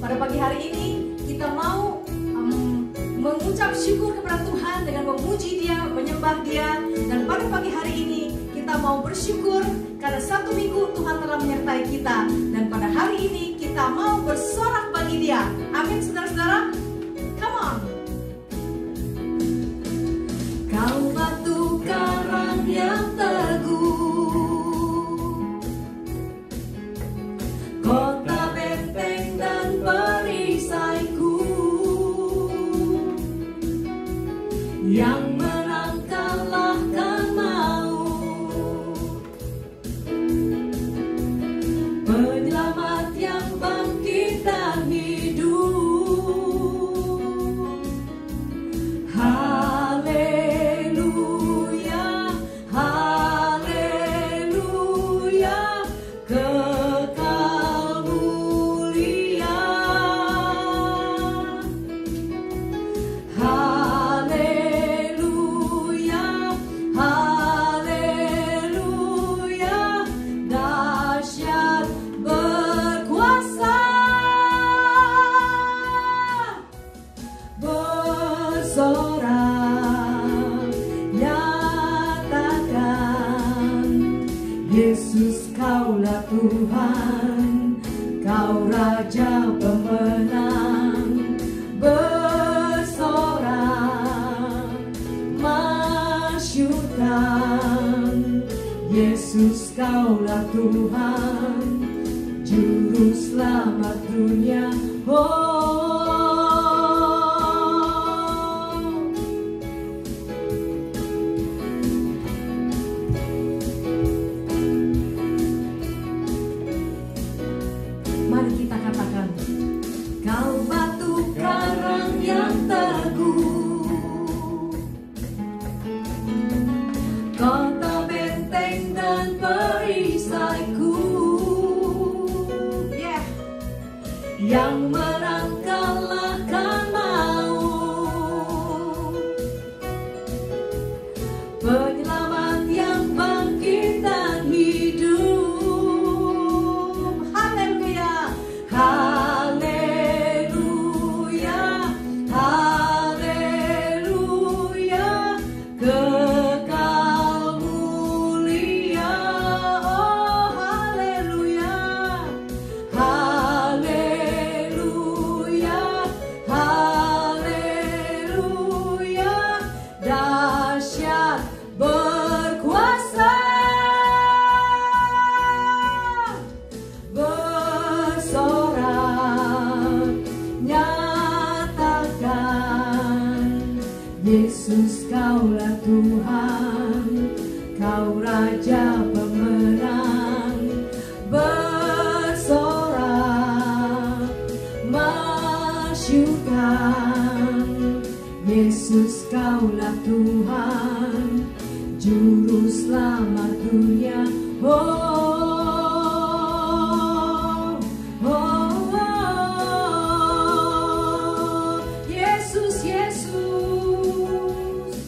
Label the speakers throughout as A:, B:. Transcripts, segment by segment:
A: Pada pagi hari ini kita mau mengucap syukur kepada Tuhan dengan memuji Dia, menyembah Dia. Dan pada pagi hari ini kita mau bersyukur karena 1 minggu Tuhan telah menyertai kita. Dan pada hari ini kita mau bersorak bagi Dia. Amin, saudara-saudara. Come on. Kau batu karang yang teguh, kota benteng dan perisaiku, yang menang kalahkan maut, penyelamat yang bangkit dan hidup. Haleluya, haleluya, kekal mulia. Haleluya, haleluya, dahsyat berkuasa, bersorak, nyatakan Yesus kaulah Tuhan, kau Raja pemenang. Bersorak, masyurkan Yesus kaulah Tuhan, Juru Selamat dunia. Mari kita katakan, kau batu karang yang teguh, kota benteng dan perisaiku, yang menang kalahkan maut, penyelamat yang bangkit dan hidup. Haleluya, haleluya, haleluya, kekal mulia. Oh haleluya, haleluya, haleluya, dahsyat berkuasa, bersorak, nyatakan Yesus kaulah Tuhan, kau Raja pemenang. Bersorak, masyurkan Yesus kaulah Tuhan, Juru Selamat dunia. Yesus, Yesus,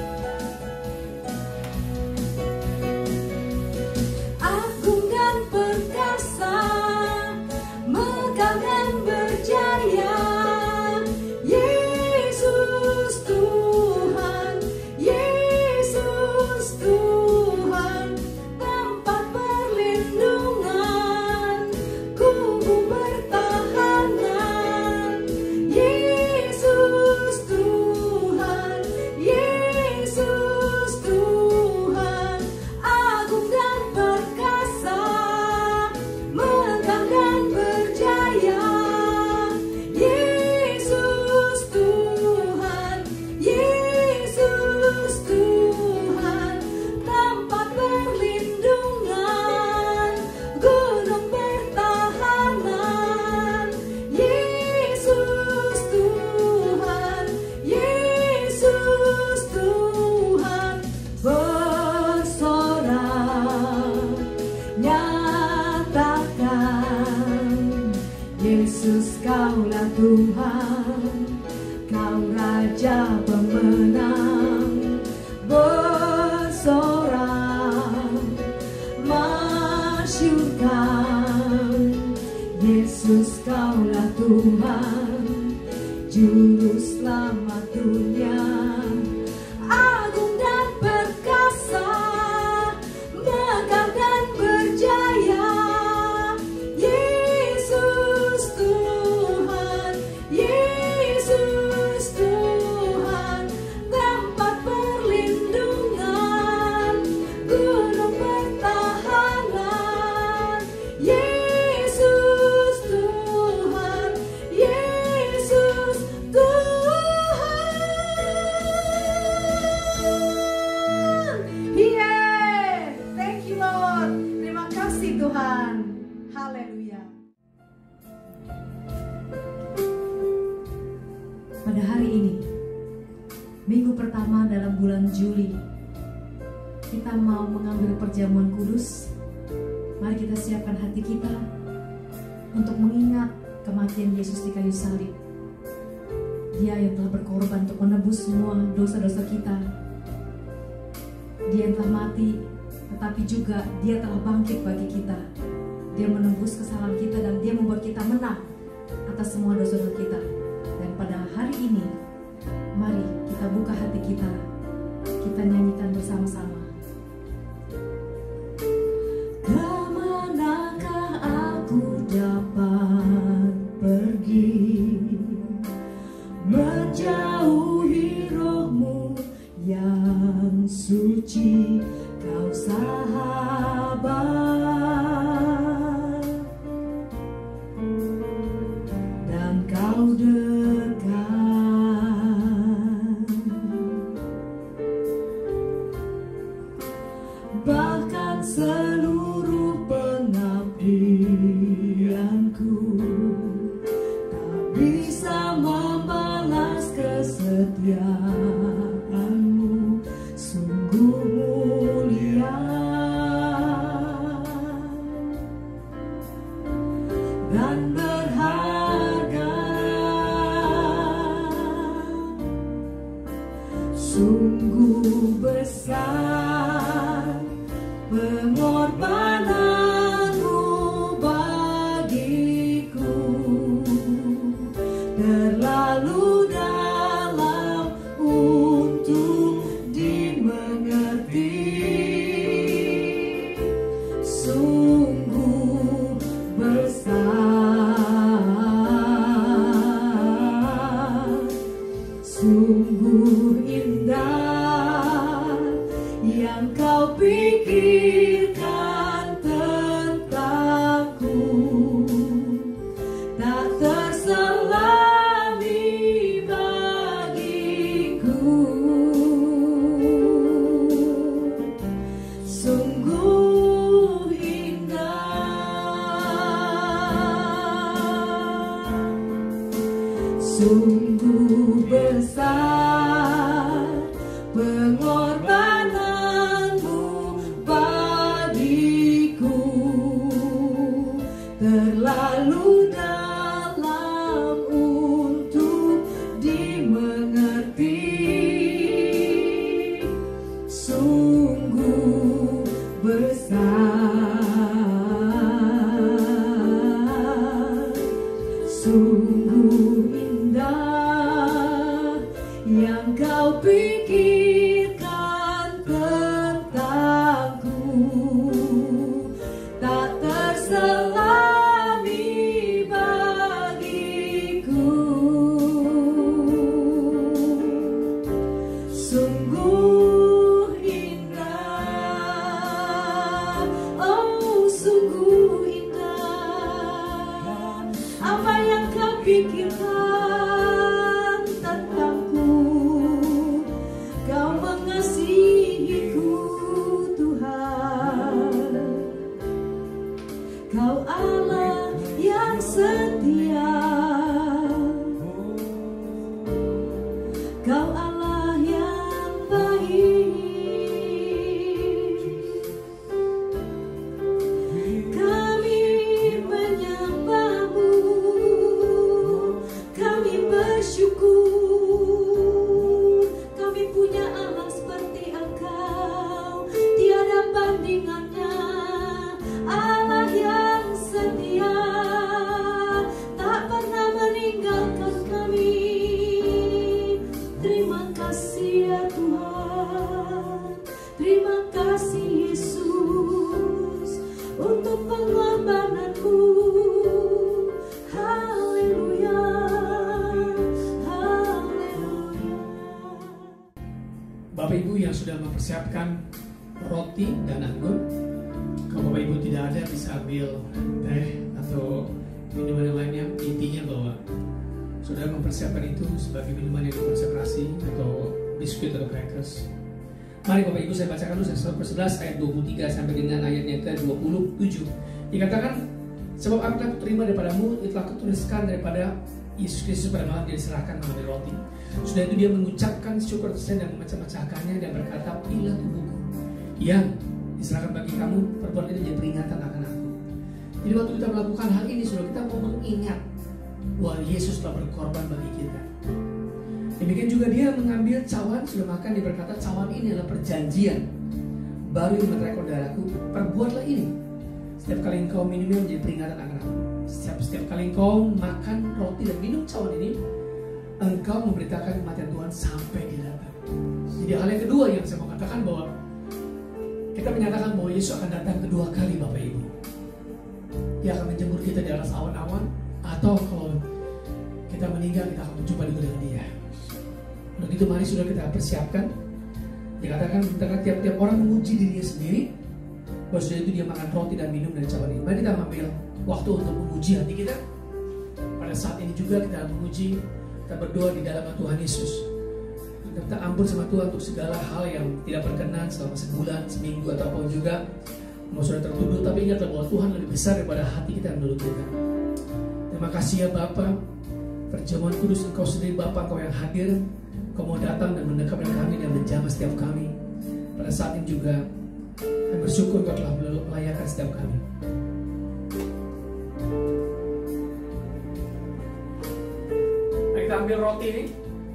A: agung dan perkasa, megah dan berjaya. Yesus Tuhan, Yesus Tuhan, tempat perlindungan, kubu pertahanan. Yesus Tuhan, Yesus Tuhan, agung dan perkasa, megah dan berjaya. Yesus Tuhan, Yesus Tuhan, tempat perlindungan, gunung pertahanan. Yesus Tuhan, Yesus Tuhan, bersorak, nyatakan Yesus kaulah Tuhan, kau Raja pemenang. Bersorak, masyurkan Yesus kaulah Engkaulah Tuhan, Juru Selamat dunia, agung dan perkasa, megah dan berjaya. Yesus Tuhan, Yesus Tuhan, tempat perlindungan, gunung pertahanan. Yesus Tuhan, Yesus Tuhan. Yeah, thank you Lord. Terima kasih Tuhan. Haleluya. Pada hari ini, minggu pertama dalam bulan Juli, kita mau mengambil perjamuan kudus. Mari kita siapkan hati kita untuk mengingat kematian Yesus di kayu salib. Dia yang telah berkorban untuk menebus semua dosa-dosa kita. Dia yang telah mati, tetapi juga Dia telah bangkit bagi kita. Dia menembus kesalahan kita dan Dia membuat kita menang atas semua dosa-dosa kita. Dan pada hari ini, mari kita buka hati kita. Kita nyanyikan bersama-sama. Kemanakah aku dapat pergi, menjauhi roh-Mu yang suci, Kau sahabat, dan Kau dekat. Bahkan seluruh pengabdianku tak bisa membalas kesetiaan-Mu, sungguh mulia dan berharga. Sungguh besar pengorbanan-Mu bagiku, terlalu dalam untuk dimengerti. Sungguh besar, sungguh indah yang Kau pikirkan tentangku, tak terselami bagiku. Sungguh indah, sungguh besar pengorbanan-Mu bagiku, terlalu dalam untuk dimengerti. Sungguh besar, sungguh indah yang Kau pikirkan tentangku, tak terselami bagiku. Sungguh indah, oh sungguh indah, apa yang Kau pikirkan tentangku. Kau mengasihiku Tuhan, Kau Allah yang setia, Kau Allah yang baik. Kami menyembah-Mu,
B: Bapak Ibu yang sudah mempersiapkan roti dan anggur. Kalau Bapak Ibu tidak ada, bisa ambil teh atau minuman yang lainnya. Intinya bahwa saudara mempersiapkan itu sebagai minuman yang dikonsekrasi atau biskuit atau crackers. Mari Bapak Ibu saya bacakan dulu Roma 11 ayat 23 sampai dengan ayat yang ke-27. Dikatakan, sebab apa yang terima daripadamu itulah kutuliskan daripada Yesus Kristus pada malam dia diserahkan mengambil roti. Sudah itu dia mengucapkan syukur dan memecah-mecahkannya dan berkata, inilah tubuhku yang diserahkan bagi kamu, perbuatan ini jadi peringatan akan aku. Jadi waktu kita melakukan hal ini, sudah kita mau mengingat bahwa Yesus telah berkorban bagi kita. Demikian juga dia mengambil cawan, sudah makan, dia berkata, cawan ini adalah perjanjian baru yang menerai darahku, perbuatlah ini setiap kali engkau minumnya menjadi peringatan akan aku. Setiap kali engkau makan roti dan minum cawan ini, engkau memberitakan kematian Tuhan sampai dia datang. Jadi hal yang kedua yang saya mau katakan, bahwa kita menyatakan bahwa Yesus akan datang kedua kali Bapak Ibu. Dia akan menjemput kita di atas awan-awan, atau kalau kita meninggal kita akan berjumpa juga dengan dia. Untuk itu mari sudah kita persiapkan. Dikatakan tiap-tiap orang menguji dirinya sendiri, bahwa sudah itu dia makan roti dan minum dari cawan ini. Mari kita ambil waktu untuk menguji hati kita. Pada saat ini juga kita menguji, kita berdoa di dalam Tuhan Yesus. Kita ampun sama Tuhan untuk segala hal yang tidak berkenan selama sebulan, seminggu, ataupun juga mau sudah tertuduh. Tapi ingatlah bahwa Tuhan lebih besar daripada hati kita menurut kita. Terima kasih ya Bapa, perjamuan kudus Engkau sendiri Bapa, Engkau yang hadir. Engkau mau datang dan mendekat dengan kami dan menjamah setiap kami. Pada saat ini juga kami bersyukur Engkau telah melayakkan setiap kami. Nah, kita ambil roti ini.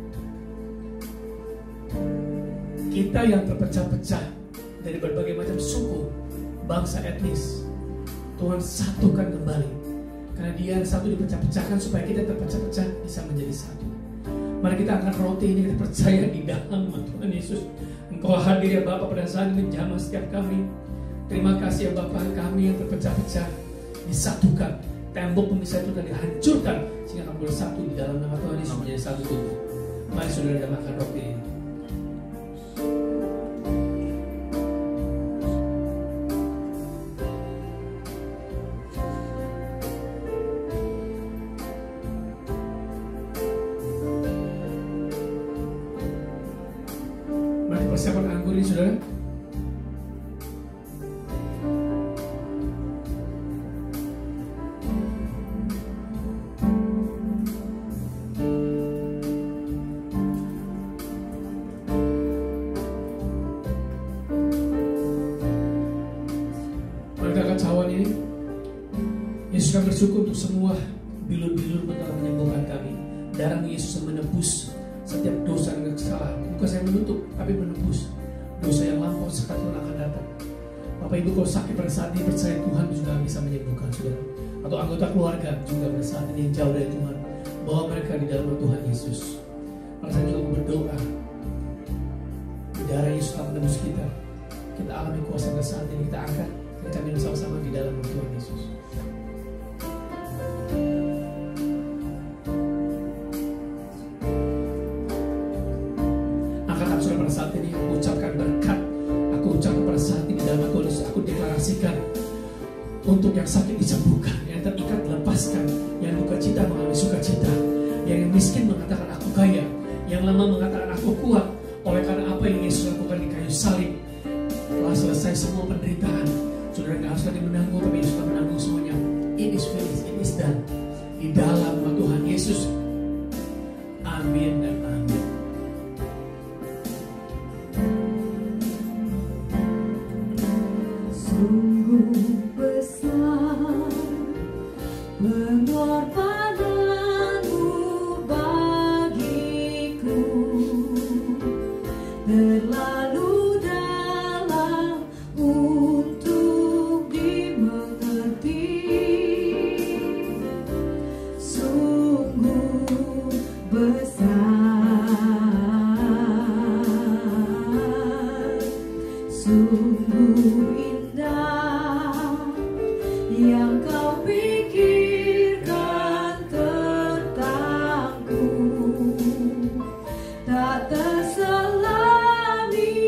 B: Kita yang terpecah-pecah dari berbagai macam suku, bangsa, etnis, Tuhan satukan kembali. Karena dia yang satu dipecah-pecahkan supaya kita terpecah-pecah bisa menjadi satu. Mari kita angkat roti ini, kita percaya di dalam Tuhan Yesus. Engkau hadir ya Bapa pada saat ini menjamah setiap kami. Terima kasih ya Bapa, kami yang terpecah-pecah disatukan. Tembok pemisah itu dihancurkan sehingga kami bersatu di dalam nama Tuhan Yesus menjadi satu tubuh. Mari saudara kita makan roti ini. Persiapan anggur ini saudara. Mari kita cawan ini. Yesus kami bersyukur untuk semua bilur-bilur telah menyembuhkan kami. Darah Yesus yang menebus setiap dosa dan kesalahan. Bukan saya menutup, tapi menebus dosa yang lampau sekalipun akan datang. Bapak Ibu kalau sakit pada saat ini, percaya Tuhan juga bisa menyembuhkan saudara. Atau anggota keluarga juga pada saat ini yang jauh dari Tuhan, bawa mereka di dalam Tuhan Yesus. Maka saya juga berdoa, di darah Yesus akan menebus kita. Kita alami kuasa pada saat ini, kita angkat, kita minum sama-sama di dalam Tuhan Yesus. Pada saat ini aku ucapkan berkat, aku ucapkan pada saat ini dalam aku deklarasikan untuk yang sakit disembuhkan, yang terikat dilepaskan, yang duka cita mengalami sukacita, yang miskin mengatakan aku kaya, yang lemah mengatakan aku kuat, oleh karena apa yang Yesus lakukan di kayu salib. Telah selesai semua penderitaan. Saudara nggak harus lagi menanggung, tapi Yesus telah menanggung semuanya. It is finished, it is done. Di dalam Tuhan Yesus. Amin dan amin.
A: Tak terselami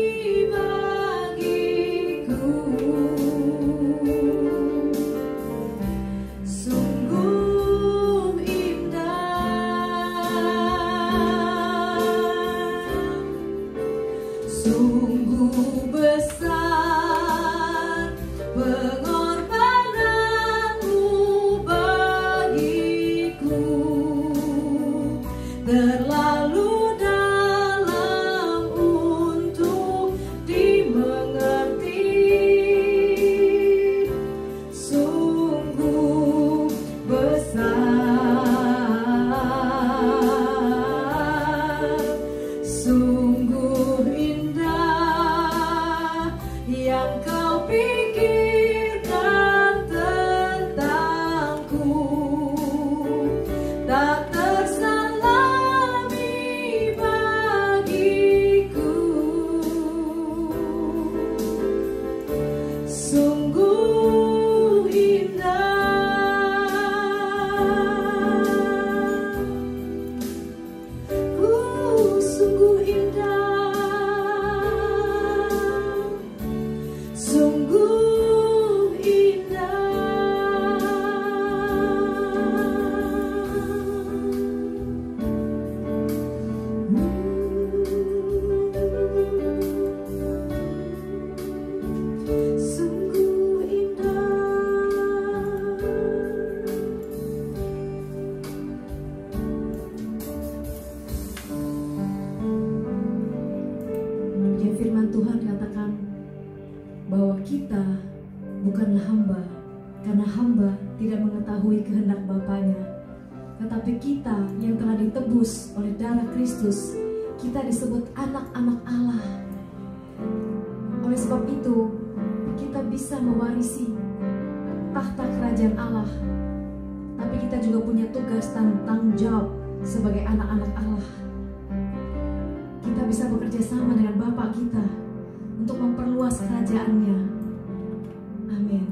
A: mengetahui kehendak Bapanya. Tetapi kita yang telah ditebus oleh darah Kristus, kita disebut anak-anak Allah. Oleh sebab itu, kita bisa mewarisi tahta kerajaan Allah. Tapi kita juga punya tugas dan tanggung jawab sebagai anak-anak Allah. Kita bisa bekerja sama dengan Bapa kita untuk memperluas kerajaannya. Amin.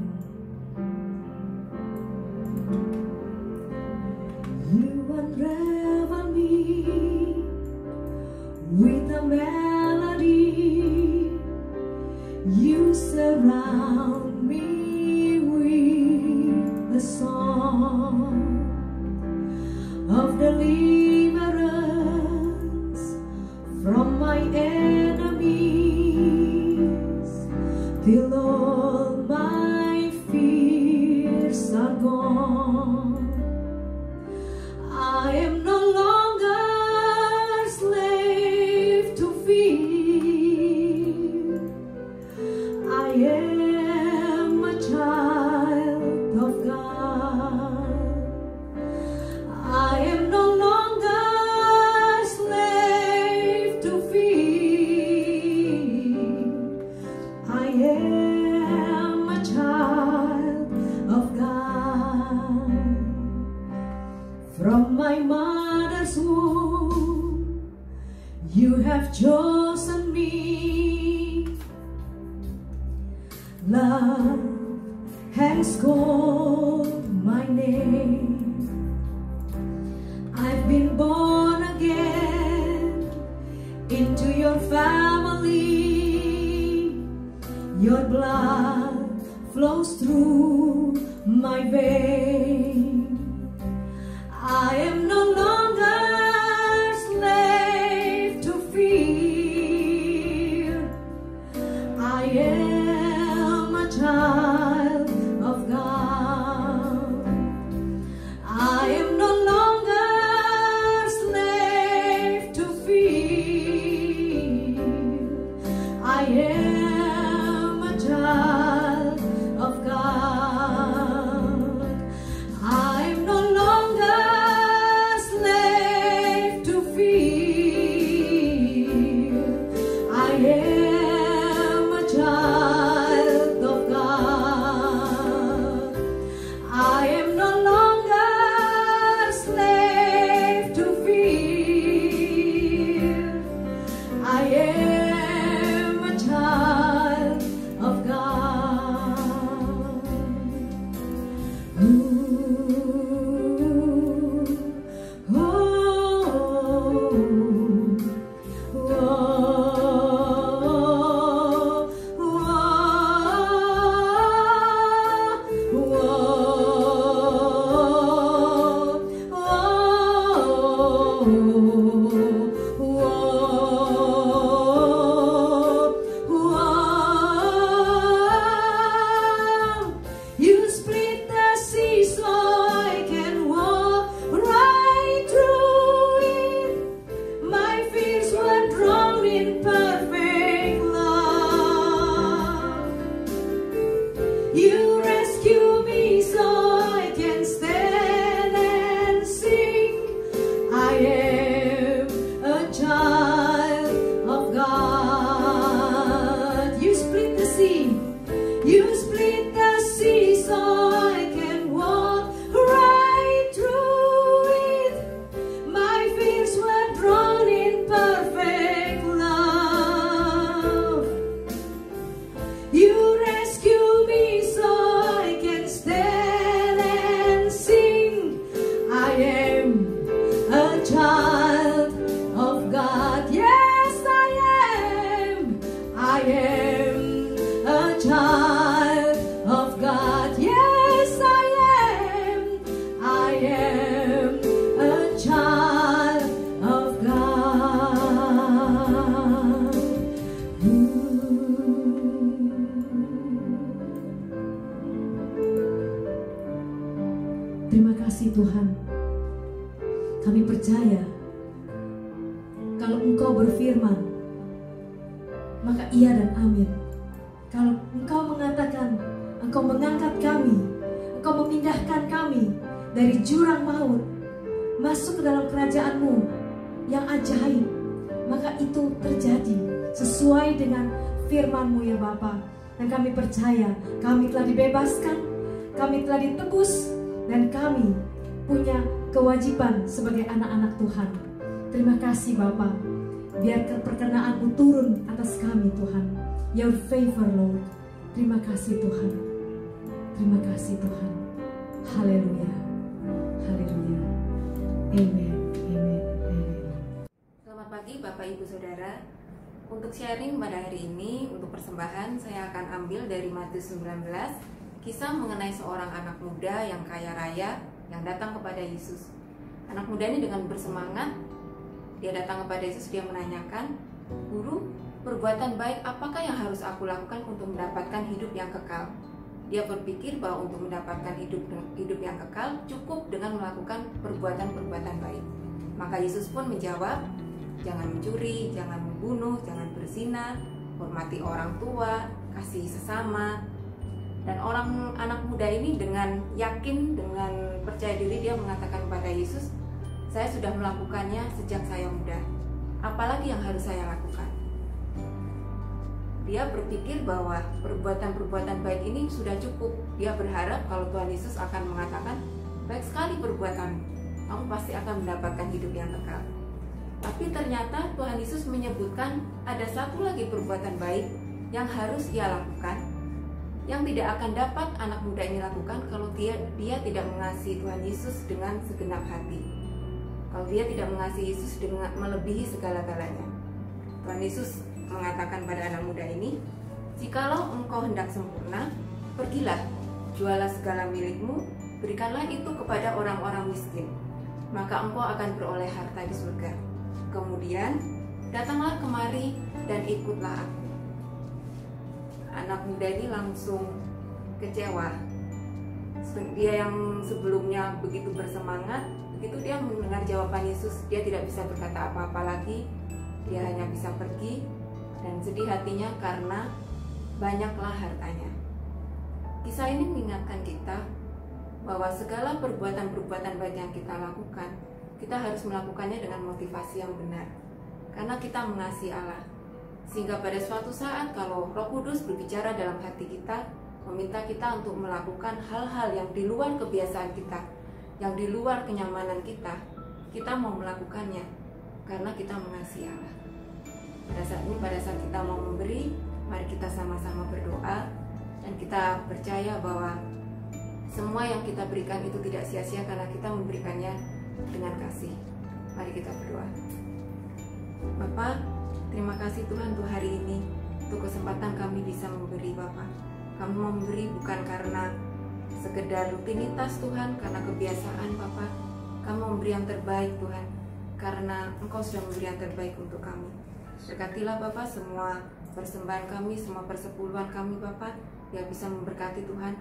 A: You unravel me with a melody. You surround me with a song of deliverance from my enemies, till all my fears are gone. I am no longer slave to fear. I am a child of God. I am no longer slave to fear. I am a child of God. From my mother's womb, you have chosen me. Love has called my name. I've been born again into your family. Your blood flows through my veins. I am no longer slave to fear. I am a child of God. I am no longer slave to fear. I am a child of God. I am no longer slave to fear. I am a child of God. I am no longer slave to fear. I am a child of God. You split the sea so I can walk right through it. My fears were drowned in perfect love. You rescue me so I can stand and sing. I am a child of God. You split the sea. You split the sea so I can walk right through it. My fears were drowned in perfect love. You rescue me so I can stand and sing. I am a child of God. Yes, I am. I am a child of God. Yes, I am. I am a child of God. Terima kasih Tuhan. Kami percaya kalau Engkau berfirman, maka iya dan amin. Kalau Engkau mengatakan, Engkau mengangkat kami, Engkau memindahkan kami dari jurang maut masuk ke dalam kerajaan-Mu yang ajaib. Maka itu terjadi sesuai dengan firman-Mu ya Bapa. Dan kami percaya kami telah dibebaskan, kami telah ditebus, dan kami punya kewajiban sebagai anak-anak Tuhan. Terima kasih Bapa. Biar perkenan-Mu turun atas kami Tuhan. Your favor Lord. Terima kasih Tuhan. Terima kasih Tuhan. Haleluya. Haleluya. Amen. Amen. Amen.
C: Selamat pagi Bapak Ibu Saudara. Untuk sharing pada hari ini, untuk persembahan saya akan ambil dari Matius 19, kisah mengenai seorang anak muda yang kaya raya yang datang kepada Yesus. Anak muda ini dengan bersemangat, dia datang kepada Yesus, dia menanyakan, "Guru, perbuatan baik apakah yang harus aku lakukan untuk mendapatkan hidup yang kekal?" Dia berpikir bahwa untuk mendapatkan hidup yang kekal cukup dengan melakukan perbuatan-perbuatan baik. Maka Yesus pun menjawab, "Jangan mencuri, jangan membunuh, jangan berzina, hormati orang tua, kasih sesama." Dan anak muda ini dengan yakin, dengan percaya diri dia mengatakan kepada Yesus, "Saya sudah melakukannya sejak saya muda. Apalagi yang harus saya lakukan?" Dia berpikir bahwa perbuatan-perbuatan baik ini sudah cukup. Dia berharap kalau Tuhan Yesus akan mengatakan, "Baik sekali perbuatanmu, kamu pasti akan mendapatkan hidup yang kekal." Tapi ternyata Tuhan Yesus menyebutkan ada satu lagi perbuatan baik yang harus ia lakukan, yang tidak akan dapat anak muda ini lakukan kalau dia tidak mengasihi Tuhan Yesus dengan segenap hati. Kalau dia tidak mengasihi Yesus dengan melebihi segala-galanya. Tuhan Yesus mengatakan pada anak muda ini, "Jikalau engkau hendak sempurna, pergilah, jualah segala milikmu, berikanlah itu kepada orang-orang miskin, maka engkau akan beroleh harta di surga. Kemudian datanglah kemari dan ikutlah aku." Anak muda ini langsung kecewa. Dia yang sebelumnya begitu bersemangat, begitu dia mendengar jawaban Yesus, dia tidak bisa berkata apa-apa lagi. Dia hanya bisa pergi dan sedih hatinya karena banyaklah hartanya. Kisah ini mengingatkan kita bahwa segala perbuatan-perbuatan baik yang kita lakukan, kita harus melakukannya dengan motivasi yang benar, karena kita mengasihi Allah. Sehingga pada suatu saat kalau Roh Kudus berbicara dalam hati kita, meminta kita untuk melakukan hal-hal yang di luar kebiasaan kita, yang di luar kenyamanan kita mau melakukannya karena kita mengasihi Allah. Pada saat kita mau memberi, mari kita sama-sama berdoa dan kita percaya bahwa semua yang kita berikan itu tidak sia-sia karena kita memberikannya dengan kasih. Mari kita berdoa. Bapa, terima kasih Tuhan untuk hari ini, untuk kesempatan kami bisa memberi Bapa. Kami mau memberi bukan karena sekedar rutinitas Tuhan, karena kebiasaan Bapa. Kami memberi yang terbaik Tuhan, karena Engkau sudah memberi yang terbaik untuk kami. Berkatilah Bapa semua persembahan kami, semua persepuluhan kami Bapa, yang bisa memberkati Tuhan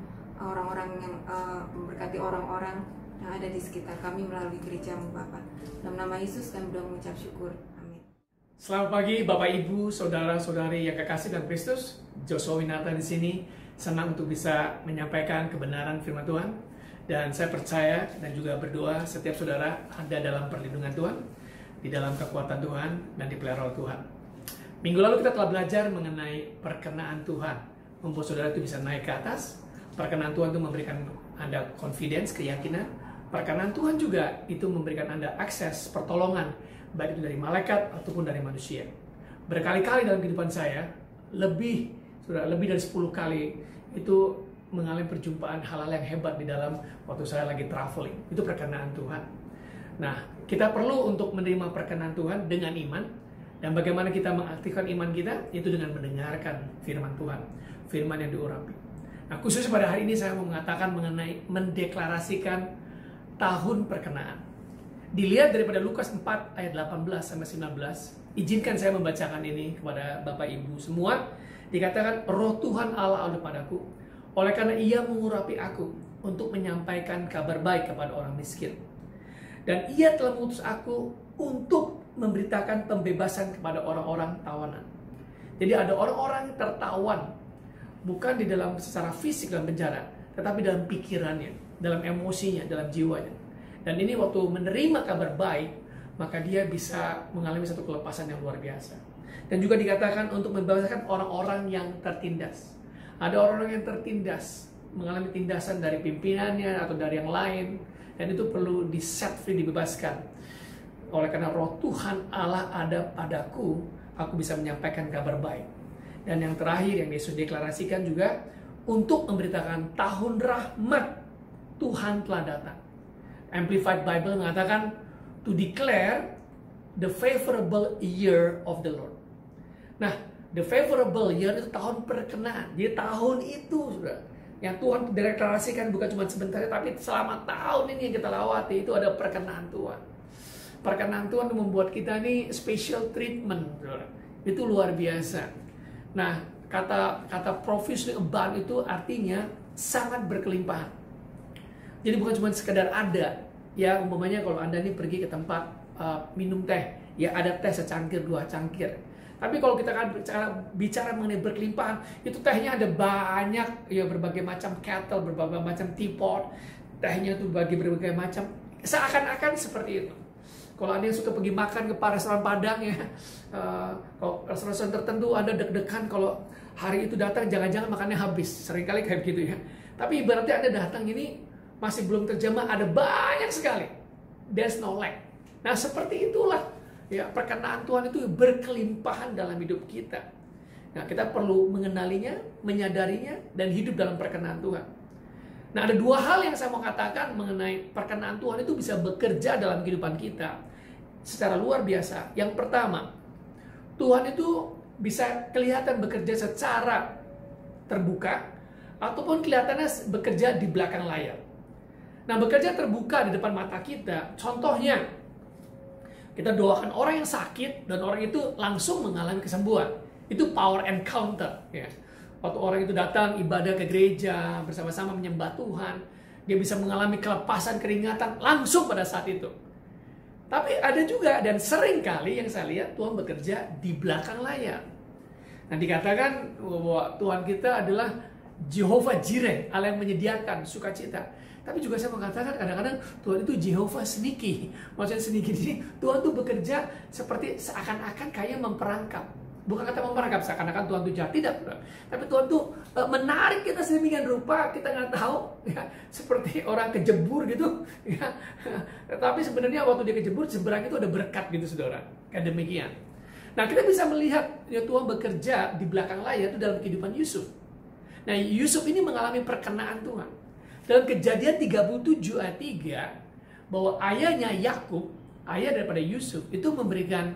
C: memberkati orang-orang yang ada di sekitar kami melalui gereja-Mu Bapa. Dalam nama Yesus kami doa mengucap syukur. Amin.
B: Selamat pagi Bapak Ibu, saudara-saudari yang kekasih dalam Kristus. Joshua Winata di sini, senang untuk bisa menyampaikan kebenaran firman Tuhan. Dan saya percaya dan juga berdoa setiap saudara ada dalam perlindungan Tuhan, di dalam kekuatan Tuhan, dan dipelihara oleh Tuhan. Minggu lalu kita telah belajar mengenai perkenaan Tuhan, membuat saudara itu bisa naik ke atas. Perkenaan Tuhan itu memberikan Anda confidence, keyakinan. Perkenaan Tuhan juga itu memberikan Anda akses, pertolongan, baik itu dari malaikat ataupun dari manusia. Berkali-kali dalam kehidupan saya, lebih dari 10 kali itu mengalami perjumpaan hal-hal yang hebat di dalam waktu saya lagi traveling. Itu perkenaan Tuhan. Nah, kita perlu untuk menerima perkenan Tuhan dengan iman. Dan bagaimana kita mengaktifkan iman kita? Itu dengan mendengarkan firman Tuhan, firman yang diurapi. Nah, khusus pada hari ini saya mau mengatakan mengenai mendeklarasikan tahun perkenaan. Dilihat daripada Lukas 4 ayat 18-19, izinkan saya membacakan ini kepada Bapak Ibu semua. Dikatakan, "Roh Tuhan Allah ada padaku, oleh karena Ia mengurapi aku untuk menyampaikan kabar baik kepada orang miskin. Dan Ia telah mengutus aku untuk memberitakan pembebasan kepada orang-orang tawanan." Jadi ada orang-orang yang tertawan, bukan di dalam secara fisik dalam penjara, tetapi dalam pikirannya, dalam emosinya, dalam jiwanya. Dan ini waktu menerima kabar baik, maka dia bisa mengalami satu kelepasan yang luar biasa. Dan juga dikatakan untuk membebaskan orang-orang yang tertindas. Ada orang-orang yang tertindas, mengalami tindasan dari pimpinannya atau dari yang lain, dan itu perlu di-set free, dibebaskan. Oleh karena roh Tuhan Allah ada padaku, aku bisa menyampaikan kabar baik. Dan yang terakhir yang Yesus deklarasikan juga, untuk memberitakan tahun rahmat Tuhan telah datang. Amplified Bible mengatakan, to declare the favorable year of the Lord. Nah, the favorable year itu tahun perkenan. Jadi tahun itu, saudara, yang Tuhan deklarasikan bukan cuma sebentar, tapi selama tahun ini yang kita lewati itu ada perkenan Tuhan. Perkenan Tuhan membuat kita ini special treatment, saudara. Itu luar biasa. Nah, kata profusely abound itu artinya sangat berkelimpahan. Jadi bukan cuma sekedar ada. Ya, umpamanya kalau Anda ini pergi ke tempat minum teh, ya ada teh secangkir, 2 cangkir. Tapi kalau kita kan bicara mengenai berkelimpahan, itu tehnya ada banyak, ya berbagai macam kettle, berbagai macam teapot, tehnya itu berbagai macam. Seakan-akan seperti itu. Kalau Anda yang suka pergi makan ke restoran Padang ya, kalau restoran tertentu Anda deg-degan kalau hari itu datang, jangan-jangan makannya habis. Seringkali kayak gitu ya. Tapi ibaratnya Anda datang ini masih belum terjemah, ada banyak sekali. There's no lack. Nah seperti itulah. Ya, perkenaan Tuhan itu berkelimpahan dalam hidup kita. Nah, kita perlu mengenalinya, menyadarinya, dan hidup dalam perkenaan Tuhan. Nah, ada 2 hal yang saya mau katakan mengenai perkenaan Tuhan itu bisa bekerja dalam kehidupan kita secara luar biasa. Yang pertama, Tuhan itu bisa kelihatan bekerja secara terbuka, ataupun kelihatannya bekerja di belakang layar. Nah, bekerja terbuka di depan mata kita, contohnya, kita doakan orang yang sakit dan orang itu langsung mengalami kesembuhan. Itu power encounter. Ya. Waktu orang itu datang ibadah ke gereja bersama-sama menyembah Tuhan, dia bisa mengalami kelepasan keringatan langsung pada saat itu. Tapi ada juga dan sering kali yang saya lihat Tuhan bekerja di belakang layar. Nah dikatakan bahwa Tuhan kita adalah Jehovah Jireh, Allah yang menyediakan sukacita. Tapi juga saya mengatakan kadang-kadang Tuhan itu Jehovah sneaky. Maksudnya sneaky di sini Tuhan itu bekerja seperti seakan-akan kayak memperangkap. Bukan kata memperangkap seakan-akan Tuhan itu jahat, tidak. Tapi Tuhan itu menarik kita sedemikian rupa, kita nggak tahu. Ya, seperti orang kejebur gitu. Ya. Tapi sebenarnya waktu dia kejebur, seberang itu ada berkat gitu saudara. Kayak demikian. Nah kita bisa melihat ya, Tuhan bekerja di belakang layar itu dalam kehidupan Yusuf. Nah Yusuf ini mengalami perkenaan Tuhan. Dalam Kejadian 37 ayat 3, bahwa ayahnya Yakub, ayah daripada Yusuf, itu memberikan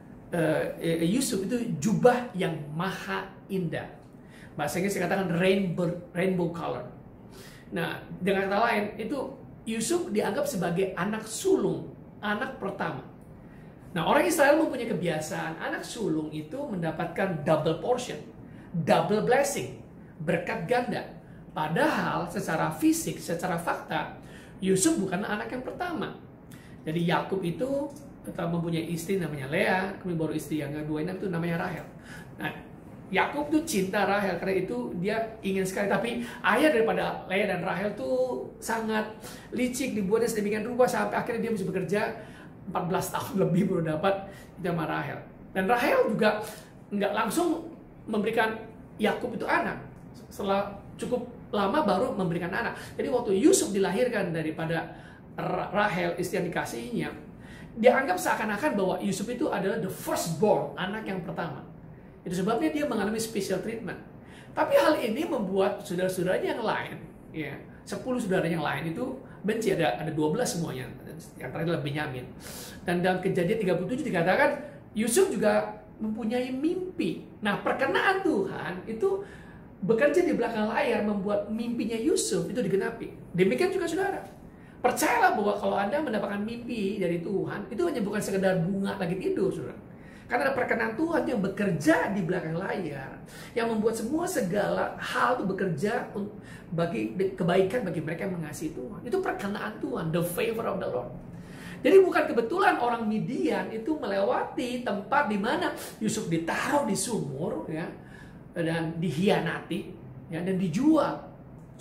B: Yusuf itu jubah yang maha indah. Bahasa Inggris dikatakan rainbow color. Nah, dengan kata lain, itu Yusuf dianggap sebagai anak sulung, anak pertama. Nah, orang Israel mempunyai kebiasaan, anak sulung itu mendapatkan double portion, double blessing, berkat ganda. Padahal secara fisik, secara fakta, Yusuf bukan anak yang pertama. Jadi Yakub itu tetap mempunyai istri namanya Lea, kemudian baru istri yang kedua itu namanya Rahel. Nah, Yakub tuh cinta Rahel karena itu dia ingin sekali. Tapi ayah daripada Lea dan Rahel tuh sangat licik, dibuatnya sedemikian rupa sampai akhirnya dia mesti bekerja 14 tahun lebih baru dapat sama Rahel. Dan Rahel juga nggak langsung memberikan Yakub itu anak. Setelah cukup lama baru memberikan anak. Jadi waktu Yusuf dilahirkan daripada Rahel, istri yang dikasihinya, dia anggap seakan-akan bahwa Yusuf itu adalah the firstborn, anak yang pertama. Itu sebabnya dia mengalami special treatment. Tapi hal ini membuat saudara-saudaranya yang lain, ya, 10 saudara yang lain itu benci. Ada 12 semuanya. Yang terakhir adalah Benyamin. Dan dalam Kejadian 37 dikatakan Yusuf juga mempunyai mimpi. Nah, perkenaan Tuhan itu bekerja di belakang layar membuat mimpinya Yusuf itu digenapi. Demikian juga saudara. Percayalah bahwa kalau Anda mendapatkan mimpi dari Tuhan, itu hanya bukan sekedar bunga lagi tidur, saudara. Karena ada perkenan Tuhan yang bekerja di belakang layar, yang membuat semua segala hal itu bekerja bagi kebaikan bagi mereka yang mengasihi Tuhan. Itu perkenaan Tuhan, the favor of the Lord. Jadi bukan kebetulan orang Midian itu melewati tempat di mana Yusuf ditaruh di sumur, ya, dan dihianati, ya, dan dijual.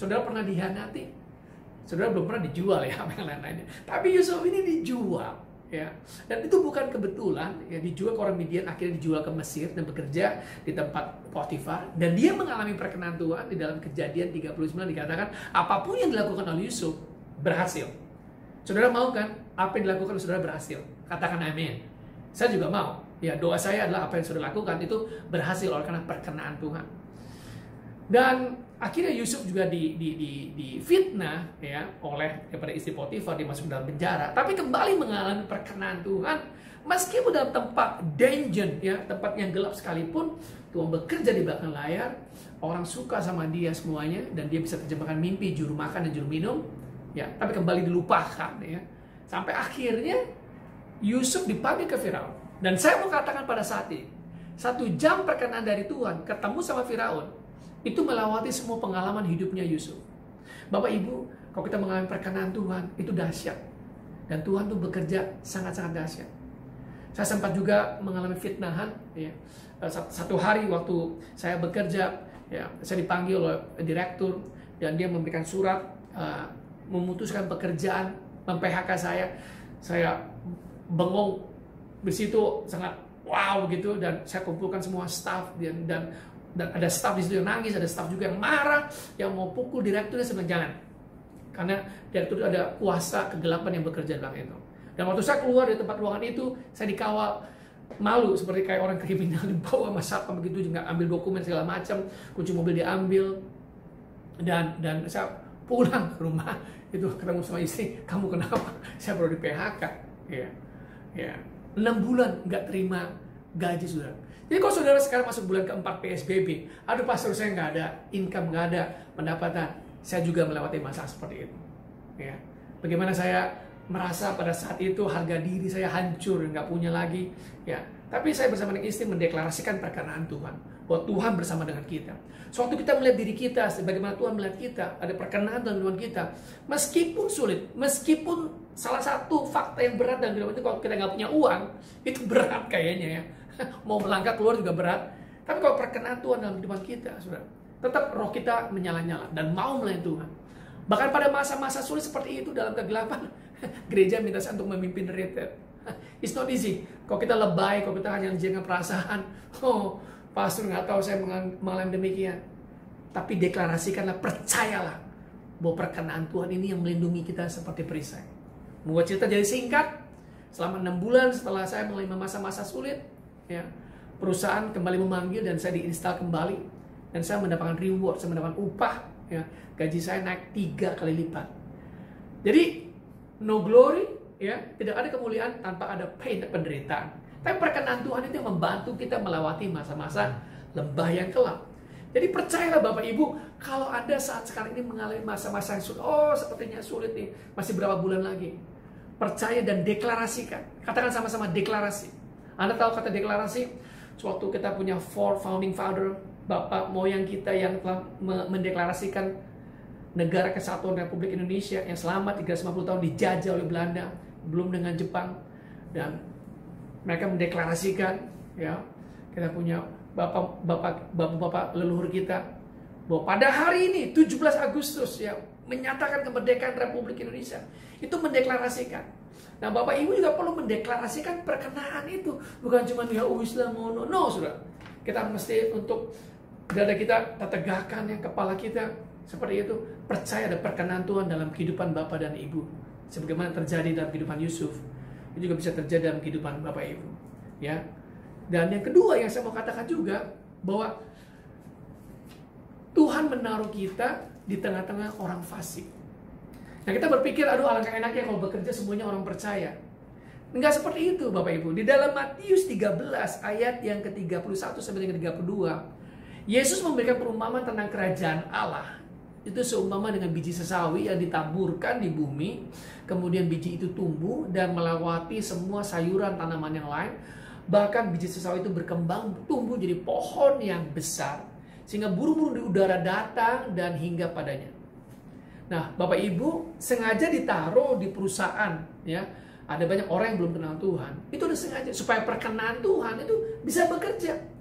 B: Saudara pernah dihianati? Saudara belum pernah dijual ya, apa yang lain-lainnya. Tapi Yusuf ini dijual, ya. Dan itu bukan kebetulan, ya, dijual ke orang Midian, akhirnya dijual ke Mesir dan bekerja di tempat Potifar. Dan dia mengalami perkenan Tuhan. Di dalam Kejadian 39 dikatakan, apapun yang dilakukan oleh Yusuf berhasil. Saudara mau kan? Apa yang dilakukan oleh saudara berhasil? Katakan amin. Saya juga mau. Ya, doa saya adalah apa yang saudara lakukan itu berhasil oleh karena perkenaan Tuhan. Dan akhirnya Yusuf juga difitnah ya oleh daripada istri Potifar, dimasuk dalam penjara. Tapi kembali mengalami perkenan Tuhan, meskipun dalam tempat dungeon ya, tempat yang gelap sekalipun, Tuhan bekerja di belakang layar. Orang suka sama dia semuanya, dan dia bisa terjemahkan mimpi, juru makan dan juru minum. Ya, tapi kembali dilupakan ya. Sampai akhirnya Yusuf dipanggil ke Firaun. Dan saya mau katakan pada saat ini, 1 jam perkenan dari Tuhan ketemu sama Firaun, itu melewati semua pengalaman hidupnya Yusuf. Bapak Ibu, kalau kita mengalami perkenan Tuhan, itu dahsyat. Dan Tuhan tuh bekerja sangat-sangat dahsyat. Saya sempat juga mengalami fitnahan. Ya. Satu hari waktu saya bekerja, ya, saya dipanggil oleh direktur, dan dia memberikan surat, memutuskan pekerjaan, mem-PHK saya. Saya bengong. Di situ sangat wow gitu, dan saya kumpulkan semua staff dan ada staff di situ yang nangis, ada staff juga yang marah, yang mau pukul direkturnya sebelum jalan. Karena direktur itu ada kuasa kegelapan yang bekerja dalam itu. Dan waktu saya keluar dari tempat ruangan itu, saya dikawal, malu seperti kayak orang kriminal, dibawa sama satpam begitu, juga ambil dokumen segala macam, kunci mobil diambil, dan saya pulang ke rumah itu ketemu sama istri, kamu kenapa? Saya baru di PHK. Ya. 6 bulan nggak terima gaji, saudara. Jadi kalau saudara sekarang masuk bulan keempat PSBB, aduh pastor saya nggak ada income, nggak ada pendapatan. Saya juga melewati masa seperti itu. Ya. Bagaimana saya merasa pada saat itu harga diri saya hancur, nggak punya lagi. Ya. Tapi saya bersama dengan istri mendeklarasikan perkenaan Tuhan, bahwa Tuhan bersama dengan kita. Suatu kita melihat diri kita, sebagaimana Tuhan melihat kita, ada perkenaan dalam Tuhan kita. Meskipun sulit, meskipun salah satu fakta yang berat dalam hidup itu, kalau kita nggak punya uang, itu berat kayaknya ya. Mau melangkah keluar juga berat. Tapi kalau perkenaan Tuhan dalam kehidupan kita, saudara, tetap roh kita menyala-nyala dan mau melayani Tuhan. Bahkan pada masa-masa sulit seperti itu dalam kegelapan, gereja minta saya untuk memimpin retreat. It's not easy. Kalau kita lebay, kalau kita hanya menjaga perasaan, oh, pastor nggak tahu saya mengalami demikian. Tapi deklarasikanlah, percayalah bahwa perkenaan Tuhan ini yang melindungi kita seperti perisai. Membuat cerita jadi singkat, selama 6 bulan setelah saya mulai masa-masa sulit, ya, perusahaan kembali memanggil dan saya diinstal kembali, dan saya mendapatkan reward, saya mendapatkan upah, ya, gaji saya naik 3 kali lipat. Jadi no glory, ya, tidak ada kemuliaan tanpa ada pain dan penderitaan. Tapi perkenan Tuhan itu yang membantu kita melewati masa-masa lembah yang kelam. Jadi percayalah Bapak Ibu, kalau Anda saat sekarang ini mengalami masa-masa yang sulit, oh sepertinya sulit nih, masih berapa bulan lagi. Percaya dan deklarasikan. Katakan sama-sama deklarasi. Anda tahu kata deklarasi? Sewaktu kita punya 4 founding father, bapak moyang kita yang telah mendeklarasikan negara kesatuan Republik Indonesia yang selama 350 tahun dijajah oleh Belanda, belum dengan Jepang, dan mereka mendeklarasikan, ya, kita punya bapak-bapak leluhur kita, bahwa pada hari ini 17 Agustus ya, menyatakan kemerdekaan Republik Indonesia. Itu mendeklarasikan. Nah, Bapak Ibu juga perlu mendeklarasikan perkenaan itu, bukan cuma ya Islam no, saudara. Kita mesti untuk dada kita tegakkan yang kepala kita seperti itu, percaya ada perkenaan Tuhan dalam kehidupan Bapak dan Ibu. Sebagaimana terjadi dalam kehidupan Yusuf, itu juga bisa terjadi dalam kehidupan Bapak Ibu, ya. Dan yang kedua yang saya mau katakan juga, bahwa Tuhan menaruh kita di tengah-tengah orang fasik. Nah, kita berpikir, aduh alangkah enaknya kalau bekerja semuanya orang percaya. Enggak seperti itu Bapak Ibu. Di dalam Matius 13 ayat yang ke-31 sampai dengan 32, Yesus memberikan perumpamaan tentang kerajaan Allah. Itu seumpama dengan biji sesawi yang ditaburkan di bumi, kemudian biji itu tumbuh dan melewati semua sayuran tanaman yang lain. Bahkan biji sesawi itu berkembang, tumbuh jadi pohon yang besar, sehingga burung-burung di udara datang dan hinggap padanya. Nah, Bapak Ibu, sengaja ditaruh di perusahaan, ya. Ada banyak orang yang belum kenal Tuhan. Itu udah sengaja supaya perkenan Tuhan itu bisa bekerja.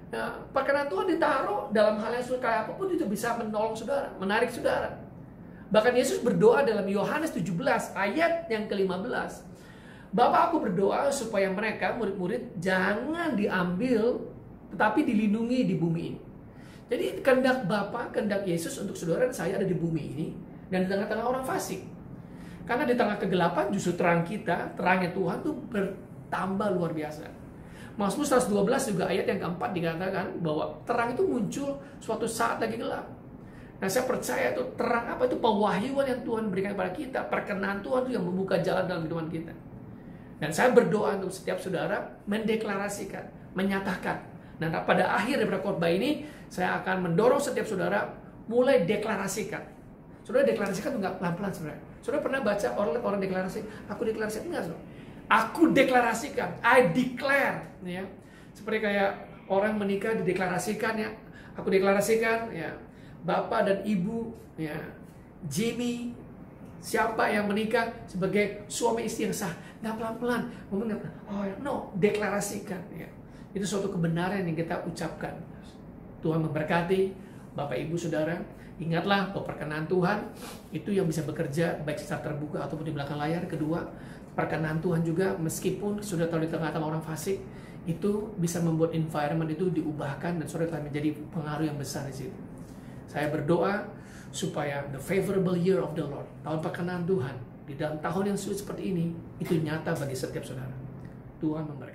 B: Nah, perkenan Tuhan ditaruh dalam hal yang sulit kayak apapun itu bisa menolong saudara, menarik saudara. Bahkan Yesus berdoa dalam Yohanes 17 ayat yang ke-15. Bapa, aku berdoa supaya mereka, murid-murid, jangan diambil tetapi dilindungi di bumi ini. Jadi kehendak Bapa, kehendak Yesus untuk saudara dan saya ada di bumi ini dan di tengah-tengah orang fasik. Karena di tengah kegelapan justru terang kita, terangnya Tuhan itu bertambah luar biasa. Mazmur 112 juga ayat yang keempat dikatakan bahwa terang itu muncul suatu saat lagi gelap. Nah, saya percaya itu terang apa itu pewahyuan yang Tuhan berikan kepada kita, perkenan Tuhan itu yang membuka jalan dalam kehidupan kita. Dan saya berdoa untuk setiap saudara mendeklarasikan, menyatakan. Dan pada akhir daripada khotbah ini, saya akan mendorong setiap saudara mulai deklarasikan. Saudara deklarasikan itu nggak pelan-pelan sebenarnya. Saudara pernah baca orang deklarasi, aku deklarasikan enggak, saudara? Aku deklarasikan, I declare, ya. Seperti kayak orang menikah dideklarasikan, ya. Aku deklarasikan, ya, Bapak dan Ibu, ya, Jimmy, siapa yang menikah sebagai suami istri yang sah. Nggak pelan-pelan, ngomong nggak pelan. Oh no, deklarasikan, ya. Itu suatu kebenaran yang kita ucapkan. Tuhan memberkati Bapak Ibu Saudara. Ingatlah bahwa perkenan Tuhan itu yang bisa bekerja baik secara terbuka ataupun di belakang layar. Kedua, perkenan Tuhan juga meskipun sudah tahu di tengah-tengah orang fasik, itu bisa membuat environment itu diubahkan dan saudara telah menjadi pengaruh yang besar di situ. Saya berdoa supaya the favorable year of the Lord, tahun perkenan Tuhan, di dalam tahun yang sulit seperti ini, itu nyata bagi setiap saudara. Tuhan memberkati.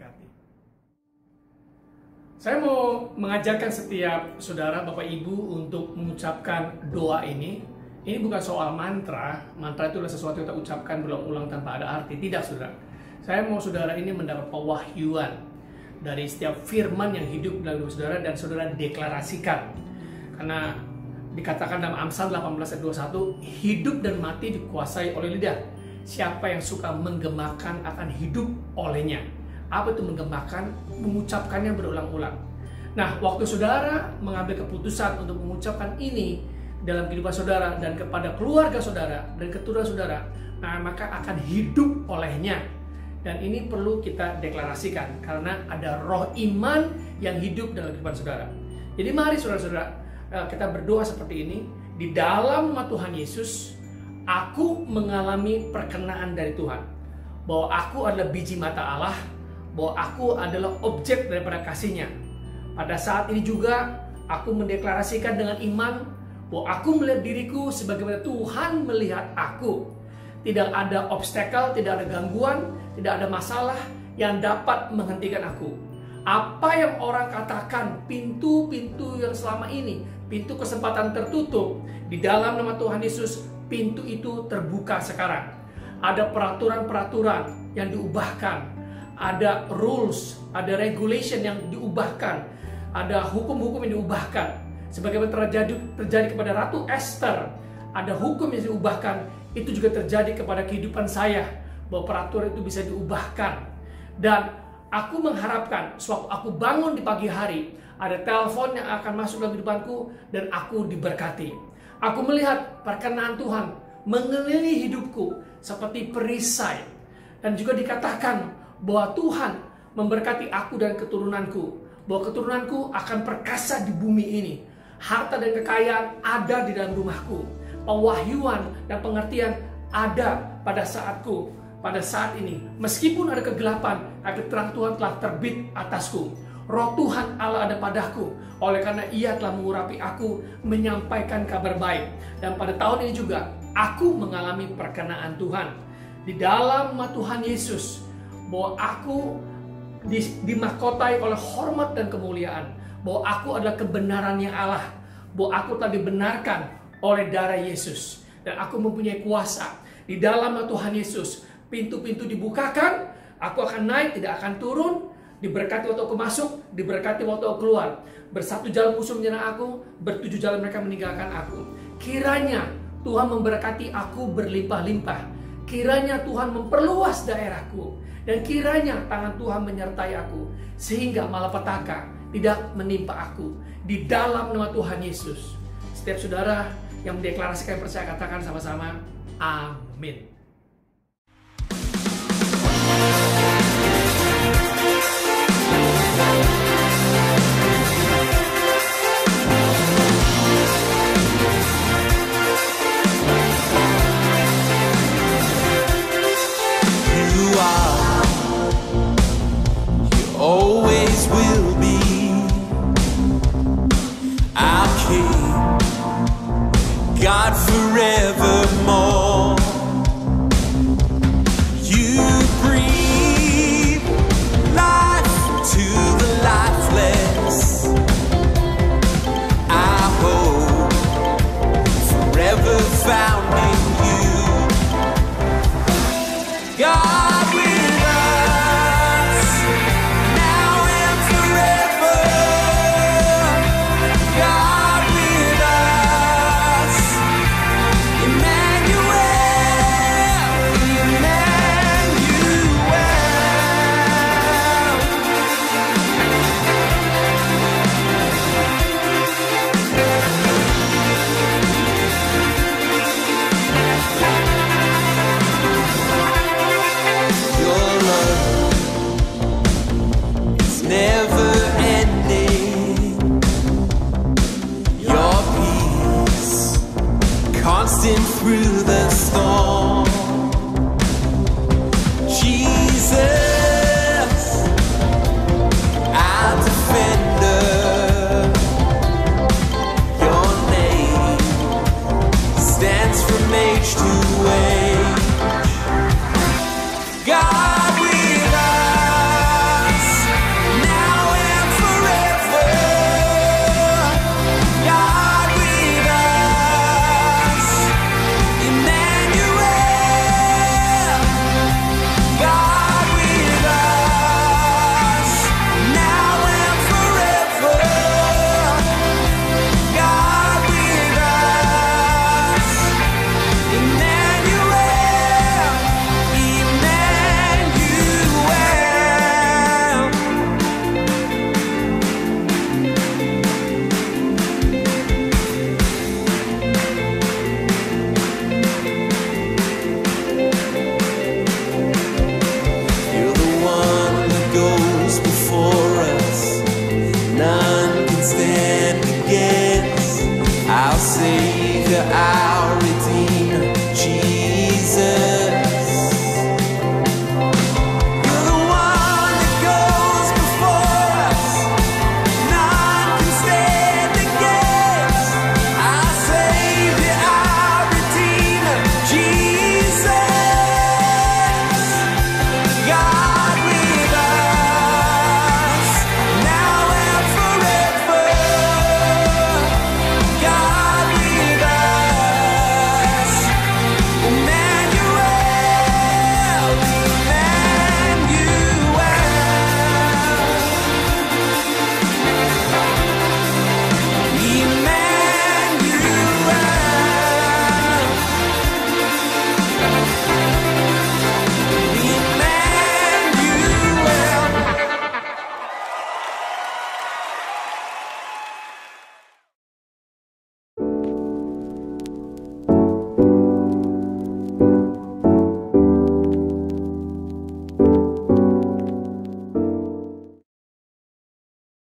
B: Saya mau mengajarkan setiap saudara, Bapak Ibu untuk mengucapkan doa ini. Ini bukan soal mantra. Mantra itu adalah sesuatu yang kita ucapkan berulang-ulang tanpa ada arti. Tidak, saudara. Saya mau saudara ini mendapat pewahyuan dari setiap firman yang hidup dalam hidup saudara dan saudara deklarasikan. Karena dikatakan dalam Amsal 18 ayat 21, hidup dan mati dikuasai oleh lidah. Siapa yang suka menggemakan akan hidup olehnya. Apa itu menggemakan? Mengucapkannya berulang-ulang. Nah, waktu saudara mengambil keputusan untuk mengucapkan ini dalam kehidupan saudara dan kepada keluarga saudara dan keturunan saudara, nah maka akan hidup olehnya. Dan ini perlu kita deklarasikan karena ada roh iman yang hidup dalam kehidupan saudara. Jadi mari saudara-saudara, kita berdoa seperti ini. Di dalam nama Tuhan Yesus, aku mengalami perkenaan dari Tuhan. Bahwa aku adalah biji mata Allah, bahwa aku adalah objek daripada kasih-Nya. Pada saat ini juga, aku mendeklarasikan dengan iman bahwa aku melihat diriku sebagaimana Tuhan melihat aku. Tidak ada obstacle, tidak ada gangguan, tidak ada masalah yang dapat menghentikan aku. Apa yang orang katakan, pintu-pintu yang selama ini, pintu kesempatan tertutup, di dalam nama Tuhan Yesus, pintu itu terbuka sekarang. Ada peraturan-peraturan yang diubahkan, ada rules, ada regulation yang diubahkan, ada hukum-hukum yang diubahkan. Sebagaimana terjadi kepada Ratu Esther, ada hukum yang diubahkan, itu juga terjadi kepada kehidupan saya, bahwa peraturan itu bisa diubahkan. Dan aku mengharapkan sewaktu aku bangun di pagi hari, ada telepon yang akan masuk dalam kehidupanku dan aku diberkati. Aku melihat perkenan Tuhan mengelilingi hidupku seperti perisai. Dan juga dikatakan bahwa Tuhan memberkati aku dan keturunanku, bahwa keturunanku akan perkasa di bumi ini. Harta dan kekayaan ada di dalam rumahku. Pewahyuan dan pengertian ada pada saatku, pada saat ini. Meskipun ada kegelapan, tapi terang Tuhan telah terbit atasku. Roh Tuhan Allah ada padaku. Oleh karena Ia telah mengurapi aku, menyampaikan kabar baik. Dan pada tahun ini juga, aku mengalami perkenaan Tuhan. Di dalam nama Tuhan Yesus, bahwa aku dimahkotai oleh hormat dan kemuliaan, bahwa aku adalah kebenarannya Allah, bahwa aku telah dibenarkan oleh darah Yesus, dan aku mempunyai kuasa. Di dalam nama Tuhan Yesus, pintu-pintu dibukakan, aku akan naik, tidak akan turun, diberkati waktu aku masuk, diberkati waktu aku keluar. Bersatu jalan musuh menyerang aku, bertujuh jalan mereka meninggalkan aku. Kiranya Tuhan memberkati aku berlimpah-limpah. Kiranya Tuhan memperluas daerahku. Dan kiranya tangan Tuhan menyertai aku, sehingga malapetaka tidak menimpa aku. Di dalam nama Tuhan Yesus. Setiap saudara yang mendeklarasikan percaya, katakan sama-sama, amin.
D: never